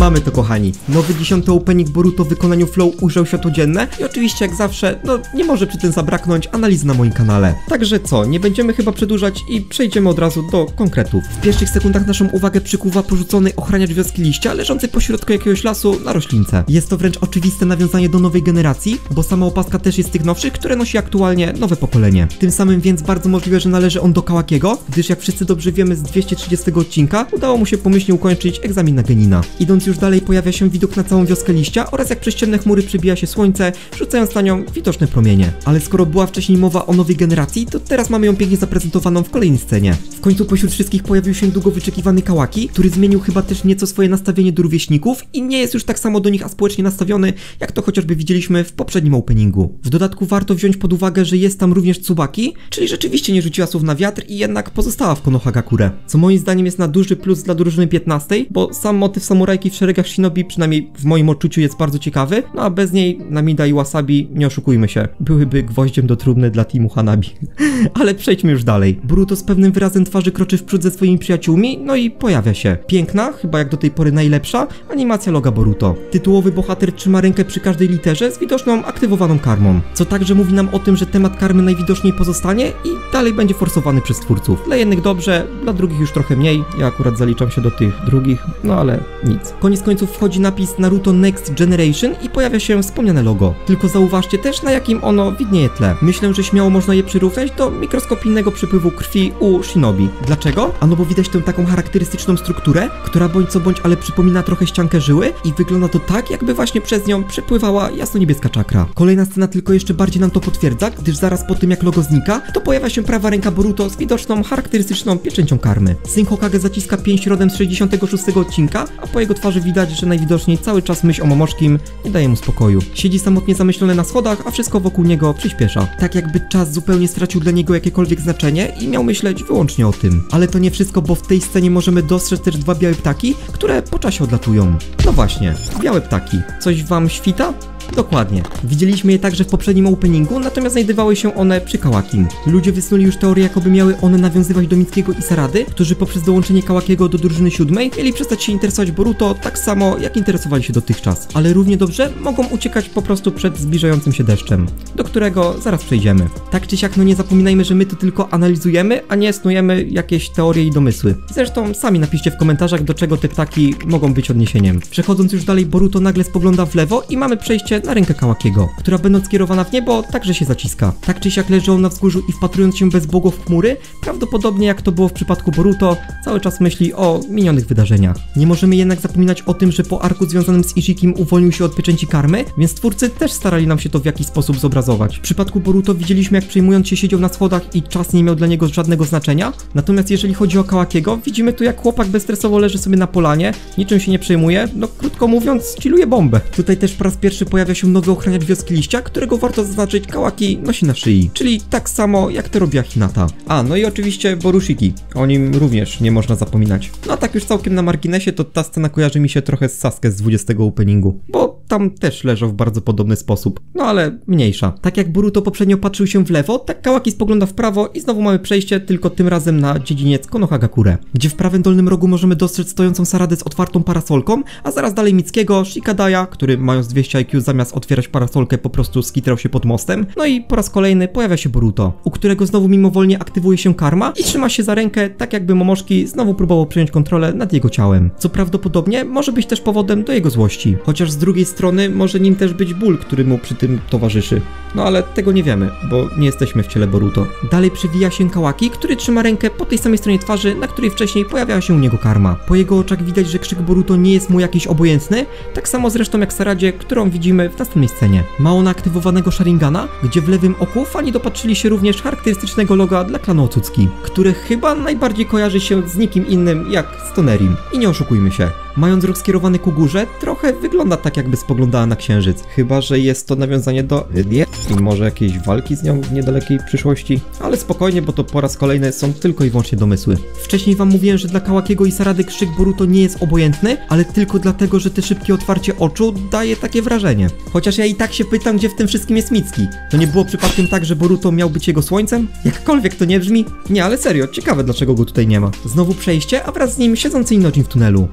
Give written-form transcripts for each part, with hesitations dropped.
Mamy to, kochani. Nowy 10. opening Boruto w wykonaniu Flow ujrzał światło dzienne i oczywiście jak zawsze, no nie może przy tym zabraknąć analizy na moim kanale. Także co, nie będziemy chyba przedłużać i przejdziemy od razu do konkretów. W pierwszych sekundach naszą uwagę przykuwa porzucony ochraniacz wioski liścia leżący pośrodku jakiegoś lasu na roślince. Jest to wręcz oczywiste nawiązanie do nowej generacji, bo sama opaska też jest z tych nowszych, które nosi aktualnie nowe pokolenie. Tym samym więc bardzo możliwe, że należy on do Kawakiego, gdyż jak wszyscy dobrze wiemy z 230 odcinka udało mu się pomyślnie ukończyć egzamin na genina. Idąc już dalej pojawia się widok na całą wioskę liścia oraz jak przez ciemne chmury przybija się słońce, rzucając na nią widoczne promienie. Ale skoro była wcześniej mowa o nowej generacji, to teraz mamy ją pięknie zaprezentowaną w kolejnej scenie. W końcu pośród wszystkich pojawił się długo wyczekiwany Kawaki, który zmienił chyba też nieco swoje nastawienie do rówieśników i nie jest już tak samo do nich aspołecznie nastawiony, jak to chociażby widzieliśmy w poprzednim openingu. W dodatku warto wziąć pod uwagę, że jest tam również Tsubaki, czyli rzeczywiście nie rzuciła słów na wiatr i jednak pozostała w Konohagakure. Co moim zdaniem jest na duży plus dla drużyny 15, bo sam motyw samurajki w szeregach shinobi, przynajmniej w moim odczuciu, jest bardzo ciekawy, no a bez niej Namida i Wasabi, nie oszukujmy się, byłyby gwoździem do trumny dla teamu Hanabi. Ale przejdźmy już dalej. Boruto z pewnym wyrazem twarzy kroczy w przód ze swoimi przyjaciółmi, no i pojawia się. Piękna, chyba jak do tej pory najlepsza, animacja loga Boruto. Tytułowy bohater trzyma rękę przy każdej literze z widoczną aktywowaną karmą, co także mówi nam o tym, że temat karmy najwidoczniej pozostanie i dalej będzie forsowany przez twórców. Dla jednych dobrze, dla drugich już trochę mniej, ja akurat zaliczam się do tych drugich, no ale nic. Koniec końców wchodzi napis Naruto Next Generation i pojawia się wspomniane logo. Tylko zauważcie też, na jakim ono widnieje tle. Myślę, że śmiało można je przyrównać do mikroskopijnego przepływu krwi u shinobi. Dlaczego? Ano bo widać tę taką charakterystyczną strukturę, która bądź co bądź, ale przypomina trochę ściankę żyły i wygląda to tak, jakby właśnie przez nią przepływała jasno-niebieska czakra. Kolejna scena tylko jeszcze bardziej nam to potwierdza, gdyż zaraz po tym jak logo znika, to pojawia się prawa ręka Boruto z widoczną, charakterystyczną pieczęcią karmy. Syn Hokage zaciska pięść rodem z 66 odcinka, a po jego twarzy widać, że najwidoczniej cały czas myśl o Momoshkim nie daje mu spokoju. Siedzi samotnie zamyślony na schodach, a wszystko wokół niego przyspiesza. Tak jakby czas zupełnie stracił dla niego jakiekolwiek znaczenie i miał myśleć wyłącznie o tym. Ale to nie wszystko, bo w tej scenie możemy dostrzec też dwa białe ptaki, które po czasie odlatują. No właśnie, białe ptaki. Coś wam świta? Dokładnie. Widzieliśmy je także w poprzednim openingu, natomiast znajdowały się one przy Kawakim. Ludzie wysnuli już teorię, jakoby miały one nawiązywać do Mitsukiego i Sarady, którzy poprzez dołączenie Kawakiego do drużyny 7 mieli przestać się interesować Boruto tak samo, jak interesowali się dotychczas. Ale równie dobrze mogą uciekać po prostu przed zbliżającym się deszczem, do którego zaraz przejdziemy. Tak czy siak, no nie zapominajmy, że my to tylko analizujemy, a nie snujemy jakieś teorie i domysły. Zresztą sami napiszcie w komentarzach, do czego te ptaki mogą być odniesieniem. Przechodząc już dalej, Boruto nagle spogląda w lewo i mamy przejście na rękę Kawakiego, która będąc kierowana w niebo, także się zaciska. Tak czy siak leży on na wzgórzu i wpatrując się bezbłogo w chmury, prawdopodobnie jak to było w przypadku Boruto, cały czas myśli o minionych wydarzeniach. Nie możemy jednak zapominać o tym, że po arku związanym z Ishikim uwolnił się od pieczęci karmy, więc twórcy też starali nam się to w jakiś sposób zobrazować. W przypadku Boruto widzieliśmy, jak przejmując się siedział na schodach i czas nie miał dla niego żadnego znaczenia, natomiast jeżeli chodzi o Kawakiego, widzimy tu, jak chłopak bezstresowo leży sobie na polanie, niczym się nie przejmuje, no krótko mówiąc, chilluje bombę. Tutaj też po raz pierwszy pojawia się nowy ochraniacz wioski liścia, którego warto zaznaczyć, Kawaki nosi na szyi, czyli tak samo jak to robiła Hinata. A, no i oczywiście Borushiki, o nim również nie można zapominać. No a tak już całkiem na marginesie, to ta scena kojarzy mi się trochę z Sasuke z 20 openingu, bo tam też leżał w bardzo podobny sposób, no ale mniejsza. Tak jak Boruto poprzednio patrzył się w lewo, tak Kawaki spogląda w prawo i znowu mamy przejście, tylko tym razem na dziedziniec Konohagakure, gdzie w prawym dolnym rogu możemy dostrzec stojącą Saradę z otwartą parasolką, a zaraz dalej Mitsukiego, Shikadaya, który mając 200 IQ zamiast otwierać parasolkę po prostu skitrał się pod mostem, no i po raz kolejny pojawia się Boruto, u którego znowu mimowolnie aktywuje się karma i trzyma się za rękę, tak jakby Momoshiki znowu próbował przejąć kontrolę nad jego ciałem, co prawdopodobnie może być też powodem do jego złości, chociaż z drugiej strony może nim też być ból, który mu przy tym towarzyszy. No ale tego nie wiemy, bo nie jesteśmy w ciele Boruto. Dalej przewija się Kawaki, który trzyma rękę po tej samej stronie twarzy, na której wcześniej pojawiała się u niego karma. Po jego oczach widać, że krzyk Boruto nie jest mu jakiś obojętny, tak samo zresztą jak Saradzie, którą widzimy w następnej scenie. Ma ona aktywowanego Sharingana, gdzie w lewym oku fani dopatrzyli się również charakterystycznego loga dla klanu Otsutsuki, które chyba najbardziej kojarzy się z nikim innym jak Stonerim. I nie oszukujmy się, mając wzrok skierowany ku górze, trochę wygląda tak, jakby spoglądała na księżyc. Chyba że jest to nawiązanie do Lydię i może jakiejś walki z nią w niedalekiej przyszłości. Ale spokojnie, bo to po raz kolejny są tylko i wyłącznie domysły. Wcześniej wam mówiłem, że dla Kawakiego i Sarady krzyk Boruto nie jest obojętny, ale tylko dlatego, że te szybkie otwarcie oczu daje takie wrażenie. Chociaż ja i tak się pytam, gdzie w tym wszystkim jest Mitsuki. To nie było przypadkiem tak, że Boruto miał być jego słońcem? Jakkolwiek to nie brzmi. Nie, ale serio, ciekawe dlaczego go tutaj nie ma. Znowu przejście, a wraz z nim siedzący Inojin w tunelu, gdzie zaraz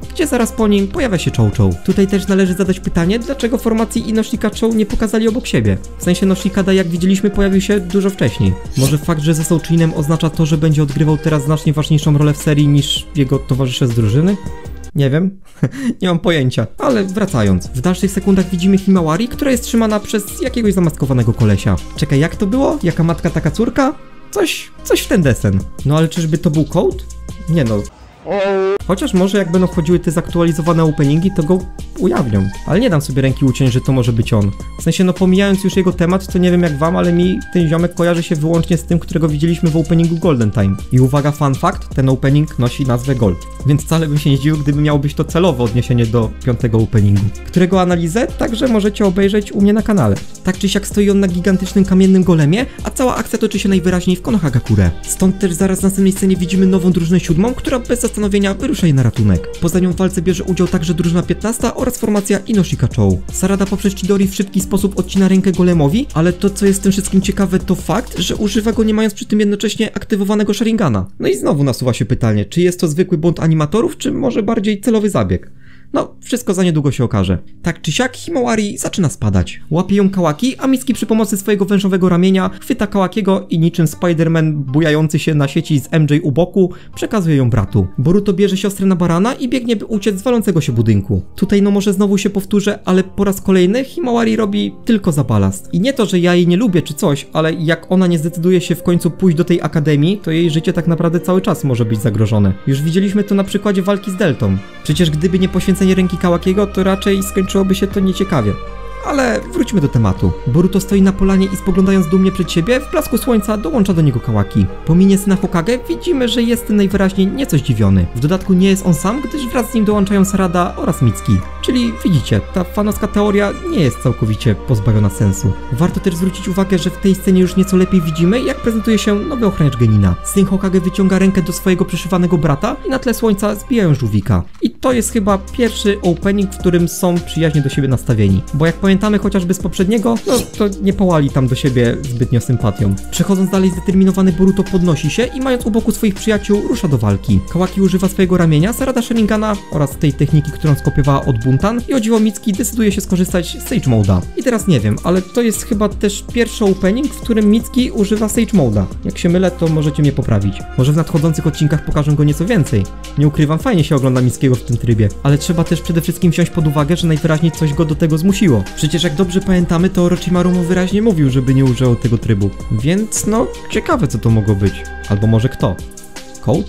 Zaraz po nim pojawia się Chow. Tutaj też należy zadać pytanie, dlaczego formacji i Noshika Chow nie pokazali obok siebie. W sensie Noshikada, jak widzieliśmy, pojawił się dużo wcześniej. Może fakt, że został Chuinem oznacza to, że będzie odgrywał teraz znacznie ważniejszą rolę w serii niż jego towarzysze z drużyny? Nie wiem, nie mam pojęcia, ale wracając. W dalszych sekundach widzimy Himawari, która jest trzymana przez jakiegoś zamaskowanego kolesia. Czekaj, jak to było? Jaka matka, taka córka? Coś w ten desen. No ale czyżby to był Code? Nie no. Chociaż może jak będą wchodziły te zaktualizowane openingi, to go ujawnią. Ale nie dam sobie ręki uciąć, że to może być on. W sensie, no pomijając już jego temat, to nie wiem jak wam, ale mi ten ziomek kojarzy się wyłącznie z tym, którego widzieliśmy w openingu Golden Time. I uwaga, fun fact, ten opening nosi nazwę Gold. Więc wcale bym się nie zdziwił, gdyby miało być to celowe odniesienie do 5. openingu. Którego analizę także możecie obejrzeć u mnie na kanale. Tak czy siak stoi on na gigantycznym kamiennym golemie, a cała akcja toczy się najwyraźniej w Konohagakure. Stąd też zaraz w następnej scenie widzimy nową drużynę 7, która bez zastanowienia wyrusza jej na ratunek. Poza nią w walce bierze udział także drużyna 15 oraz formacja Inoshika Chow. Sarada poprzez Chidori w szybki sposób odcina rękę golemowi, ale to co jest w tym wszystkim ciekawe to fakt, że używa go nie mając przy tym jednocześnie aktywowanego Sharingana. No i znowu nasuwa się pytanie, czy jest to zwykły błąd animatorów, czy może bardziej celowy zabieg? No, wszystko za niedługo się okaże. Tak czy siak, Himawari zaczyna spadać. Łapie ją Kawaki, a Mitsuki przy pomocy swojego wężowego ramienia chwyta Kawakiego i niczym Spider-Man bujający się na sieci z MJ u boku, przekazuje ją bratu. Boruto bierze siostrę na barana i biegnie, by uciec z walącego się budynku. Tutaj no może znowu się powtórzę, ale po raz kolejny Himawari robi tylko za balast. I nie to, że ja jej nie lubię czy coś, ale jak ona nie zdecyduje się w końcu pójść do tej akademii, to jej życie tak naprawdę cały czas może być zagrożone. Już widzieliśmy to na przykładzie walki z Deltą. Przecież gdyby nie poświęcenie ręki Kawakiego, to raczej skończyłoby się to nieciekawie. Ale wróćmy do tematu. Boruto stoi na polanie i spoglądając dumnie przed siebie, w blasku słońca dołącza do niego Kawaki. Po minie syna Hokage widzimy, że jest tym najwyraźniej nieco zdziwiony. W dodatku nie jest on sam, gdyż wraz z nim dołączają Sarada oraz Mitsuki. Czyli widzicie, ta fanowska teoria nie jest całkowicie pozbawiona sensu. Warto też zwrócić uwagę, że w tej scenie już nieco lepiej widzimy, jak prezentuje się nowy ochroniarz Genina. Syn Hokage wyciąga rękę do swojego przyszywanego brata i na tle słońca zbijają żółwika. I to jest chyba pierwszy opening, w którym są przyjaźnie do siebie nastawieni. Bo jak pamiętamy chociażby z poprzedniego, no to nie pałali tam do siebie zbytnio sympatią. Przechodząc dalej, zdeterminowany Boruto podnosi się i mając u boku swoich przyjaciół rusza do walki. Kawaki używa swojego ramienia, Sarada Sharingana oraz tej techniki, którą skopiowała od Buntan i o dziwo Mitsuki decyduje się skorzystać z Sage Mode'a. I teraz nie wiem, ale to jest chyba też pierwszy opening, w którym Mitsuki używa Sage Mode'a. Jak się mylę, to możecie mnie poprawić. Może w nadchodzących odcinkach pokażę go nieco więcej. Nie ukrywam, fajnie się ogląda Mitsukiego w tym trybie, ale trzeba też przede wszystkim wziąć pod uwagę, że najwyraźniej coś go do tego zmusiło. Przecież jak dobrze pamiętamy, to Orochimaru mu wyraźnie mówił, żeby nie używał tego trybu. Więc no, ciekawe co to mogło być. Albo może kto? Code?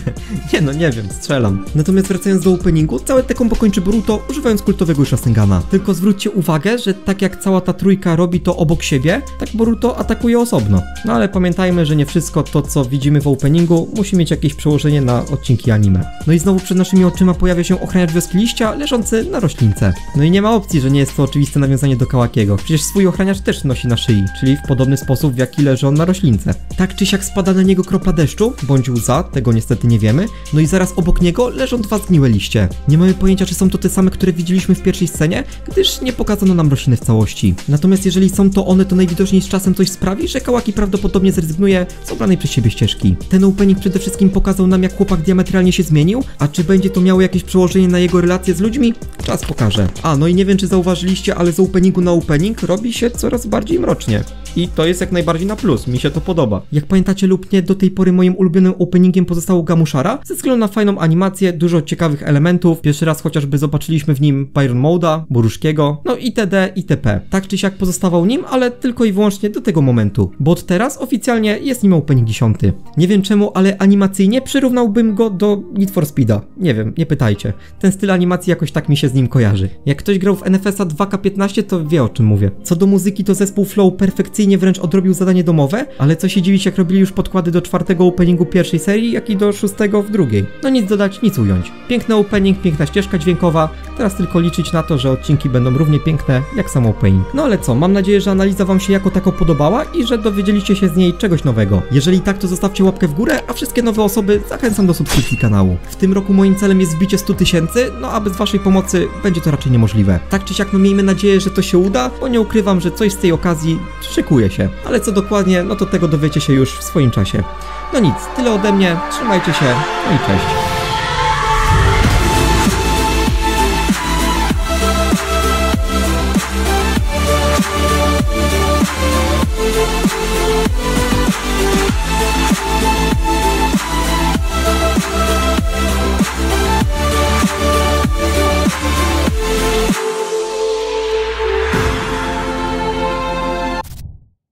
Nie no, nie wiem, strzelam. Natomiast wracając do openingu, całe te kombo kończy Boruto używając kultowego Shasengana. Tylko zwróćcie uwagę, że tak jak cała ta trójka robi to obok siebie, tak Boruto atakuje osobno. No ale pamiętajmy, że nie wszystko to, co widzimy w openingu, musi mieć jakieś przełożenie na odcinki anime. No i znowu przed naszymi oczyma pojawia się ochroniarz wioski liścia leżący na roślince. No i nie ma opcji, że nie jest to oczywiste nawiązanie do Kawakiego. Przecież swój ochroniarz też nosi na szyi, czyli w podobny sposób, w jaki leży on na roślince. Tak czy siak spada na niego kropla deszczu, bądź łza, tego niestety nie wiemy, no i zaraz obok niego leżą dwa zgniłe liście. Nie mamy pojęcia, czy są to te same, które widzieliśmy w pierwszej scenie, gdyż nie pokazano nam rośliny w całości. Natomiast jeżeli są to one, to najwidoczniej z czasem coś sprawi, że Kawaki prawdopodobnie zrezygnuje z obranej przez siebie ścieżki. Ten opening przede wszystkim pokazał nam, jak chłopak diametralnie się zmienił, a czy będzie to miało jakieś przełożenie na jego relacje z ludźmi? Czas pokaże. A, no i nie wiem, czy zauważyliście, ale z openingu na opening robi się coraz bardziej mrocznie. I to jest jak najbardziej na plus, mi się to podoba. Jak pamiętacie lub nie, do tej pory moim ulubionym openingiem pozostało Gamushara, ze względu na fajną animację, dużo ciekawych elementów, pierwszy raz chociażby zobaczyliśmy w nim Byron Moda, Boruszkiego, no itd. itp. Tak czy siak pozostawał nim, ale tylko i wyłącznie do tego momentu, bo od teraz oficjalnie jest nim opening 10. Nie wiem czemu, ale animacyjnie przyrównałbym go do Need for Speeda. Nie wiem, nie pytajcie. Ten styl animacji jakoś tak mi się z nim kojarzy. Jak ktoś grał w NFS-a 2K15, to wie o czym mówię. Co do muzyki, to zespół Flow perfekcyjnie wręcz odrobił zadanie domowe, ale co się dziwić, jak robili już podkłady do 4. openingu pierwszej serii, jak i do 6. w drugiej. No nic dodać, nic ująć. Piękny opening, piękna ścieżka dźwiękowa, teraz tylko liczyć na to, że odcinki będą równie piękne jak sam opening. No ale co, mam nadzieję, że analiza wam się jako tako podobała i że dowiedzieliście się z niej czegoś nowego. Jeżeli tak, to zostawcie łapkę w górę, a wszystkie nowe osoby zachęcam do subskrypcji kanału. W tym roku moim celem jest wbicie 100 000, no a bez waszej pomocy będzie to raczej niemożliwe. Tak czy siak, no miejmy nadzieję, że to się uda, bo nie ukrywam, że coś z tej okazji szykuje się. Ale co dokładnie, no to tego dowiecie się już w swoim czasie. No nic, tyle ode mnie, trzymajcie się, no i cześć.